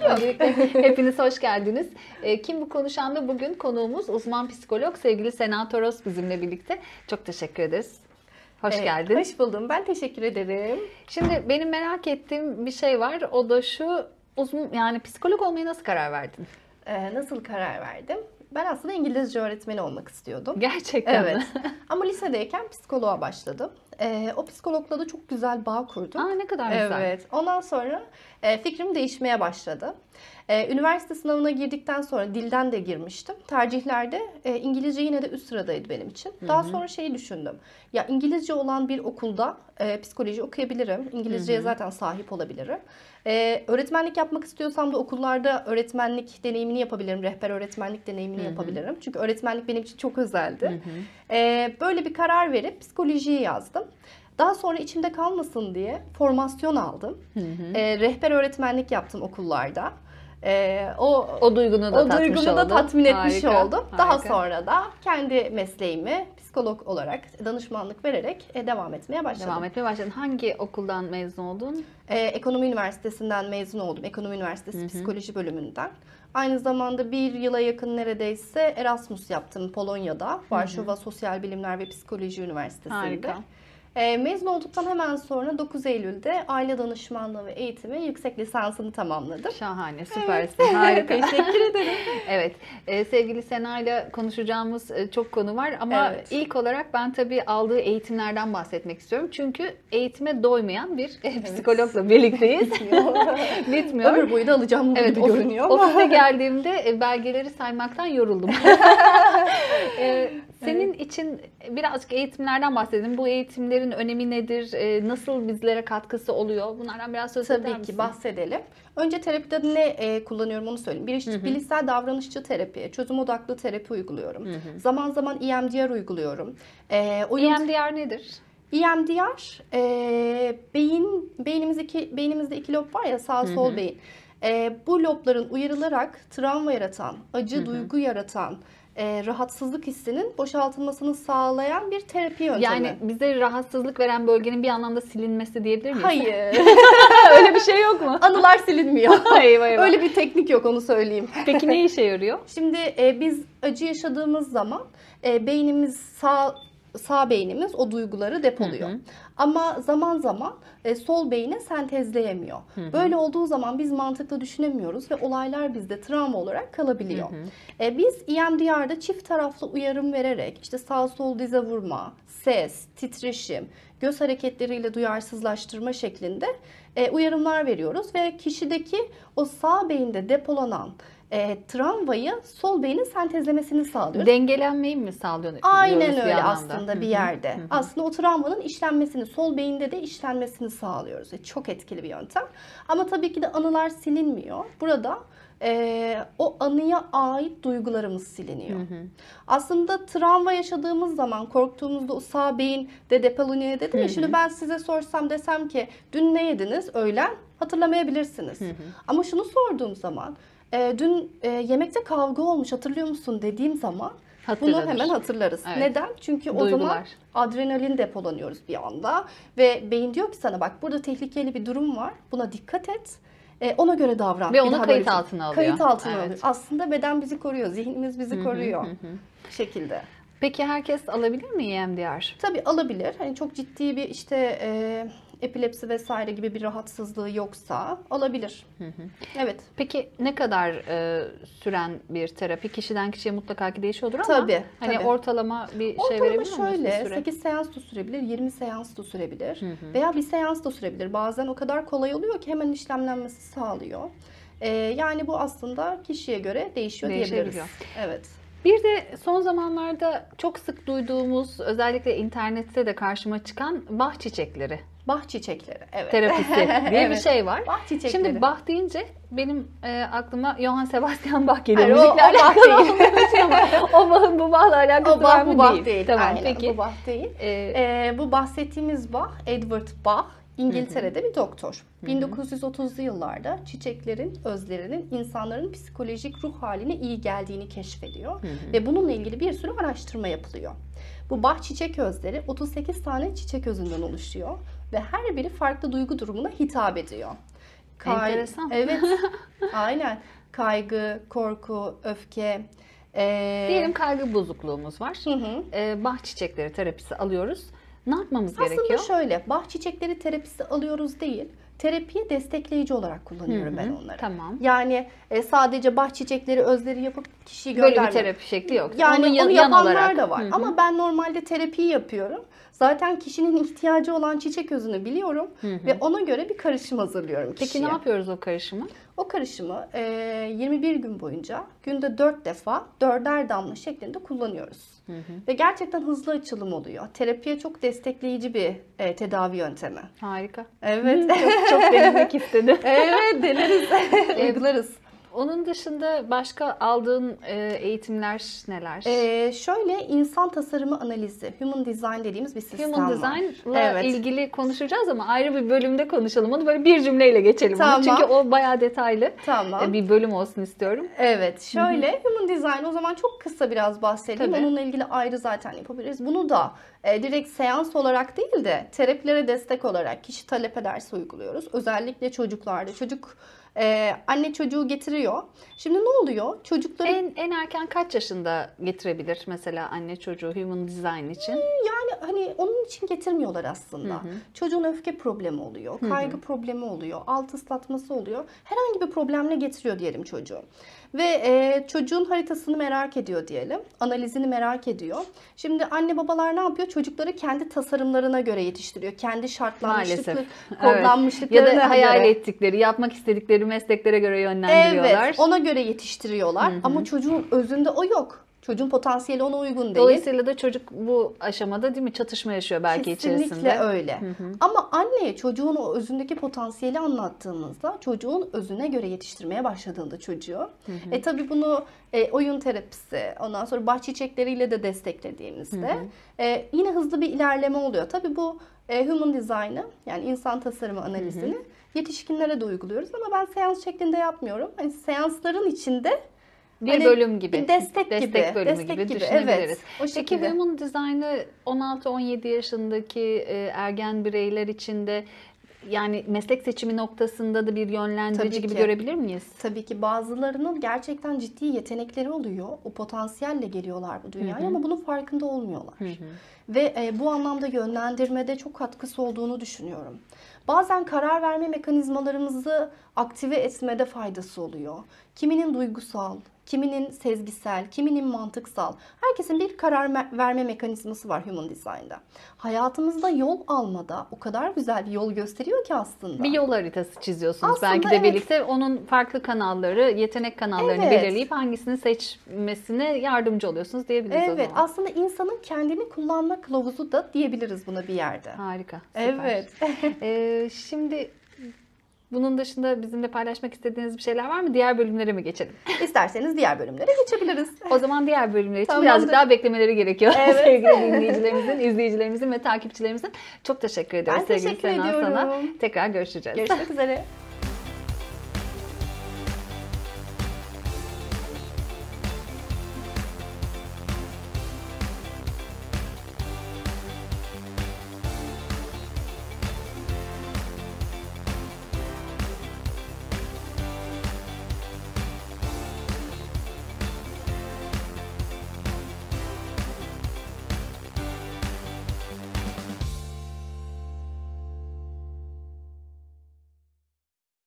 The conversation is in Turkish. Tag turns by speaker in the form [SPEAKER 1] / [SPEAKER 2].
[SPEAKER 1] Öncelikle hepiniz hoş geldiniz. Kim bu konuşan da bugün konuğumuz uzman psikolog sevgili Sena Toros bizimle birlikte. Çok teşekkür ederiz. Hoş geldin.
[SPEAKER 2] Hoş buldum. Ben teşekkür ederim.
[SPEAKER 1] Şimdi benim merak ettiğim bir şey var. O da şu, yani psikolog olmaya nasıl karar verdin?
[SPEAKER 2] Nasıl karar verdim? Ben aslında İngilizce öğretmeni olmak istiyordum.
[SPEAKER 1] Gerçekten
[SPEAKER 2] Evet.
[SPEAKER 1] mi?
[SPEAKER 2] Ama lisedeyken psikoloğa başladım. O psikologla da çok güzel bağ kurdum.
[SPEAKER 1] Aa, ne kadar güzel.
[SPEAKER 2] Evet. Ondan sonra fikrim değişmeye başladı. Üniversite sınavına girdikten sonra dilden de girmiştim. Tercihlerde İngilizce yine de üst sıradaydı benim için. Daha sonra şeyi düşündüm. Ya İngilizce olan bir okulda psikoloji okuyabilirim. İngilizceye zaten sahip olabilirim. Öğretmenlik yapmak istiyorsam da okullarda öğretmenlik deneyimini yapabilirim. Rehber öğretmenlik deneyimini yapabilirim. Çünkü öğretmenlik benim için çok özeldi. Böyle bir karar verip psikolojiyi yazdım. Daha sonra içimde kalmasın diye formasyon aldım. Rehber öğretmenlik yaptım okullarda.
[SPEAKER 1] O duygunu da
[SPEAKER 2] tatmin etmiş
[SPEAKER 1] Harika,
[SPEAKER 2] oldum.
[SPEAKER 1] harika.
[SPEAKER 2] Daha sonra da kendi mesleğimi psikolog olarak danışmanlık vererek devam etmeye başladım.
[SPEAKER 1] Devam etmeye başladın. Hangi okuldan mezun oldun?
[SPEAKER 2] Ekonomi Üniversitesi'nden mezun oldum. Ekonomi Üniversitesi Psikoloji bölümünden. Aynı zamanda bir yıla yakın neredeyse Erasmus yaptım Polonya'da. Varşova Sosyal Bilimler ve Psikoloji Üniversitesi'nde.
[SPEAKER 1] Harika.
[SPEAKER 2] Mezun olduktan hemen sonra 9 Eylül'de aile danışmanlığı ve eğitimi yüksek lisansını tamamladım.
[SPEAKER 1] Şahane, süpersin. Harika.
[SPEAKER 2] Teşekkür ederim.
[SPEAKER 1] Evet, sevgili Sena ile konuşacağımız çok konu var ama ilk olarak ben tabii aldığı eğitimlerden bahsetmek istiyorum. Çünkü eğitime doymayan bir psikologla birlikteyiz. Bitmiyor.
[SPEAKER 2] Ömür boyu da alacağım gibi görünüyor ama.
[SPEAKER 1] Ofise geldiğimde belgeleri saymaktan yoruldum. Senin için birazcık eğitimlerden bahsedelim. Bu eğitimlerin önemi nedir? Nasıl bizlere katkısı oluyor? Bunlardan biraz söz eder misin?
[SPEAKER 2] Tabii ki bahsedelim. Önce terapide ne kullanıyorum onu söyleyeyim. Bilişsel davranışçı terapi, çözüm odaklı terapi uyguluyorum. Zaman zaman EMDR uyguluyorum.
[SPEAKER 1] EMDR nedir?
[SPEAKER 2] EMDR, beynimizde iki lob var ya, sağ sol beyin. Bu lobların uyarılarak travma yaratan, acı duygu yaratan, rahatsızlık hissinin boşaltılmasını sağlayan bir terapi yöntemi.
[SPEAKER 1] Yani bize rahatsızlık veren bölgenin bir anlamda silinmesi diyebilir miyiz?
[SPEAKER 2] Hayır.
[SPEAKER 1] Öyle bir şey yok mu?
[SPEAKER 2] Anılar silinmiyor.
[SPEAKER 1] Eyvah eyvah.
[SPEAKER 2] Öyle bir teknik yok, onu söyleyeyim.
[SPEAKER 1] Peki ne işe yarıyor?
[SPEAKER 2] Şimdi biz acı yaşadığımız zaman beynimiz sağ beynimiz o duyguları depoluyor. Ama zaman zaman sol beyni sentezleyemiyor. Böyle olduğu zaman biz mantıklı düşünemiyoruz ve olaylar bizde travma olarak kalabiliyor. Biz EMDR'da çift taraflı uyarım vererek işte sağ sol dize vurma, ses, titreşim, göz hareketleriyle duyarsızlaştırma şeklinde uyarımlar veriyoruz ve kişideki o sağ beyinde depolanan travmayı sol beynin sentezlemesini sağlıyoruz.
[SPEAKER 1] Dengelenmeyi mi sağlıyor?
[SPEAKER 2] Aynen öyle aslında bir yerde. Aslında o travmanın işlenmesini, sol beyinde de işlenmesini sağlıyoruz. Çok etkili bir yöntem. Ama tabii ki de anılar silinmiyor. Burada o anıya ait duygularımız siliniyor. Aslında travma yaşadığımız zaman, korktuğumuzda o sağ beyin de depolunuyor dedim ya. Şimdi ben size sorsam desem ki dün ne yediniz öğlen, hatırlamayabilirsiniz. Ama şunu sorduğum zaman dün yemekte kavga olmuş hatırlıyor musun dediğim zaman bunu hemen hatırlarız. Evet. Neden? Çünkü o zaman adrenalin depolanıyoruz bir anda ve beyin diyor ki sana bak burada tehlikeli bir durum var, buna dikkat et. Ona göre davran.
[SPEAKER 1] Ve onu kayıt altına alıyor.
[SPEAKER 2] Kayıt altına alıyor. Aslında beden bizi koruyor, zihnimiz bizi koruyor. Bu şekilde.
[SPEAKER 1] Peki herkes alabilir mi EMDR?
[SPEAKER 2] Tabii alabilir. Hani çok ciddi bir işte epilepsi vesaire gibi bir rahatsızlığı yoksa alabilir. Evet.
[SPEAKER 1] Peki ne kadar süren bir terapi? Kişiden kişiye mutlaka ki değişiyordur ama
[SPEAKER 2] tabii.
[SPEAKER 1] Ortalama bir şey verebilir misin?
[SPEAKER 2] Ortalama şöyle 8 seans da sürebilir, 20 seans da sürebilir veya bir seans da sürebilir. Bazen o kadar kolay oluyor ki hemen işlemlenmesi sağlıyor. Yani bu aslında kişiye göre değişiyor diyebiliriz. Evet.
[SPEAKER 1] Bir de son zamanlarda çok sık duyduğumuz, özellikle internette de karşıma çıkan Bach çiçekleri.
[SPEAKER 2] Bach çiçekleri, evet.
[SPEAKER 1] Terapisi diye bir şey var.
[SPEAKER 2] Bach çiçekleri.
[SPEAKER 1] Şimdi Bach deyince benim aklıma Johann Sebastian Bach geliyor.
[SPEAKER 2] Hayır,
[SPEAKER 1] müzikle alakalı olmadığı için ama o Bach'ın bu Bach'la alakası var mı?
[SPEAKER 2] Bach değil.
[SPEAKER 1] Tamam,
[SPEAKER 2] aynen,
[SPEAKER 1] peki.
[SPEAKER 2] bu Bach değil. Bu bahsettiğimiz Bach, Edward Bach, İngiltere'de bir doktor. 1930'lu yıllarda çiçeklerin özlerinin insanların psikolojik ruh haline iyi geldiğini keşfediyor. Ve bununla ilgili bir sürü araştırma yapılıyor. Bu Bach çiçek özleri 38 tane çiçek özünden oluşuyor. Ve her biri farklı duygu durumuna hitap ediyor.
[SPEAKER 1] Enteresan.
[SPEAKER 2] Evet. Aynen. Kaygı, korku, öfke.
[SPEAKER 1] Diyelim kaygı bozukluğumuz var.
[SPEAKER 2] Hı hı.
[SPEAKER 1] Bah çiçekleri terapisi alıyoruz. Ne yapmamız gerekiyor?
[SPEAKER 2] Aslında şöyle, bah çiçekleri terapisi alıyoruz değil, terapiye destekleyici olarak kullanıyorum ben onları.
[SPEAKER 1] Tamam.
[SPEAKER 2] Yani sadece bah çiçekleri özleri yapıp kişiyi
[SPEAKER 1] Böyle
[SPEAKER 2] göndermiyorum.
[SPEAKER 1] bir terapi şekli yok.
[SPEAKER 2] Yani onu
[SPEAKER 1] yan
[SPEAKER 2] yapanlar
[SPEAKER 1] olarak
[SPEAKER 2] da var. Ama ben normalde terapiyi yapıyorum. Zaten kişinin ihtiyacı olan çiçek özünü biliyorum ve ona göre bir karışım hazırlıyorum kişiye.
[SPEAKER 1] Peki ne yapıyoruz o karışımı?
[SPEAKER 2] O karışımı 21 gün boyunca günde 4 defa 4'er damla şeklinde kullanıyoruz. Ve gerçekten hızlı açılım oluyor. Terapiye çok destekleyici bir tedavi yöntemi.
[SPEAKER 1] Harika.
[SPEAKER 2] Evet.
[SPEAKER 1] Çok denemek istedim.
[SPEAKER 2] Evet, deneriz. Uygularız.
[SPEAKER 1] Onun dışında başka aldığın eğitimler neler?
[SPEAKER 2] Şöyle insan tasarımı analizi, human design dediğimiz bir sistem var.
[SPEAKER 1] Human Design'la ilgili konuşacağız ama ayrı bir bölümde konuşalım. Onu böyle bir cümleyle geçelim.
[SPEAKER 2] Tamam.
[SPEAKER 1] Çünkü o bayağı detaylı
[SPEAKER 2] Tamam.
[SPEAKER 1] bir bölüm olsun istiyorum.
[SPEAKER 2] Evet, şöyle human design o zaman çok kısa biraz bahsedeyim.
[SPEAKER 1] Tabii.
[SPEAKER 2] Onunla ilgili ayrı zaten yapabiliriz. Bunu da direkt seans olarak değil de terapilere destek olarak kişi talep ederse uyguluyoruz. Özellikle çocuklarda. Çocuk anne çocuğu getiriyor. Şimdi ne oluyor? Çocukların
[SPEAKER 1] En erken kaç yaşında getirebilir mesela anne çocuğu Human Design için?
[SPEAKER 2] yani hani onun için getirmiyorlar aslında. Çocuğun öfke problemi oluyor, kaygı problemi oluyor, alt ıslatması oluyor. Herhangi bir problemle getiriyor diyelim çocuğu. Ve çocuğun haritasını merak ediyor diyelim. Analizini merak ediyor. Şimdi anne babalar ne yapıyor? Çocukları kendi tasarımlarına göre yetiştiriyor. Kendi şartlanmışlıkları, kodlanmışlıklarına
[SPEAKER 1] Ya da hayal
[SPEAKER 2] göre.
[SPEAKER 1] ettikleri, yapmak istedikleri mesleklere göre yönlendiriyorlar.
[SPEAKER 2] Evet, ona göre yetiştiriyorlar. Ama çocuğun özünde o yok. Çocuğun potansiyeli ona uygun değil.
[SPEAKER 1] Dolayısıyla da çocuk bu aşamada değil mi çatışma yaşıyor belki içerisinde.
[SPEAKER 2] Kesinlikle öyle. Ama anneye çocuğun o özündeki potansiyeli anlattığımızda çocuğun özüne göre yetiştirmeye başladığında çocuğu. Tabii bunu oyun terapisi, ondan sonra bah çiçekleriyle de desteklediğimizde yine hızlı bir ilerleme oluyor. Tabii bu human design'ı yani insan tasarımı analizini yetişkinlere de uyguluyoruz ama ben seans şeklinde yapmıyorum. Hani seansların içinde
[SPEAKER 1] Bir bölüm gibi.
[SPEAKER 2] Bir destek
[SPEAKER 1] bölümü
[SPEAKER 2] destek
[SPEAKER 1] gibi
[SPEAKER 2] gibi.
[SPEAKER 1] düşünebiliriz.
[SPEAKER 2] Evet, o
[SPEAKER 1] Peki
[SPEAKER 2] şekilde.
[SPEAKER 1] Human Design'ı 16-17 yaşındaki ergen bireyler için de yani meslek seçimi noktasında da bir yönlendirici
[SPEAKER 2] Tabii
[SPEAKER 1] gibi
[SPEAKER 2] ki.
[SPEAKER 1] görebilir miyiz?
[SPEAKER 2] Tabii ki bazılarının gerçekten ciddi yetenekleri oluyor. O potansiyelle geliyorlar bu dünyaya ama bunun farkında olmuyorlar. Ve bu anlamda yönlendirmede çok katkısı olduğunu düşünüyorum. Bazen karar verme mekanizmalarımızı aktive etmede faydası oluyor. Kiminin duygusal, kiminin sezgisel, kiminin mantıksal. Herkesin bir karar verme mekanizması var Human Design'da. Hayatımızda yol almada o kadar güzel bir yol gösteriyor ki aslında.
[SPEAKER 1] Bir yol haritası çiziyorsunuz
[SPEAKER 2] Aslında
[SPEAKER 1] belki de
[SPEAKER 2] evet.
[SPEAKER 1] birlikte. Onun farklı kanalları, yetenek kanallarını
[SPEAKER 2] Evet.
[SPEAKER 1] belirleyip hangisini seçmesine yardımcı oluyorsunuz diyebiliriz o
[SPEAKER 2] Evet,
[SPEAKER 1] zaman.
[SPEAKER 2] aslında insanın kendini kullanma kılavuzu da diyebiliriz buna bir yerde.
[SPEAKER 1] Harika, süper.
[SPEAKER 2] Evet.
[SPEAKER 1] Şimdi bunun dışında bizimle paylaşmak istediğiniz bir şeyler var mı? Diğer bölümlere mi geçelim?
[SPEAKER 2] İsterseniz diğer bölümlere geçebiliriz.
[SPEAKER 1] O zaman diğer bölümler için
[SPEAKER 2] Tamamdır.
[SPEAKER 1] birazcık daha beklemeleri gerekiyor.
[SPEAKER 2] Evet.
[SPEAKER 1] Sevgili dinleyicilerimizin, izleyicilerimizin ve takipçilerimizin. Çok teşekkür ediyoruz
[SPEAKER 2] Ben
[SPEAKER 1] sevgili
[SPEAKER 2] teşekkür
[SPEAKER 1] Sena sana.
[SPEAKER 2] ediyorum.
[SPEAKER 1] Tekrar görüşeceğiz.
[SPEAKER 2] Görüşmek üzere.